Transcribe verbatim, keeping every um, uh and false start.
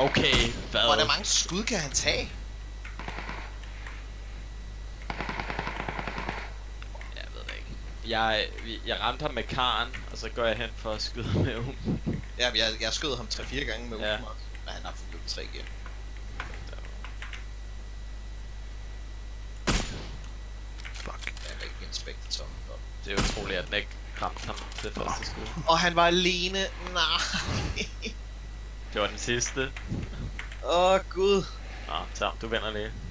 Okay, hvad? Hvor mange skud kan han tage? Jeg ved det ikke. Jeg, jeg ramte ham med karen, og så går jeg hen for at skyde med um. Ja, jeg, jeg skød ham tre fire gange med ja. um, men han har fået tre igen. Fuck. Jeg er ikke inspektet som. Det er utroligt, at den ikke ramte ham det første skud. Og han var alene. Nej. Det var den sidste. Åh, oh, Gud. Nå, så du vinder lige.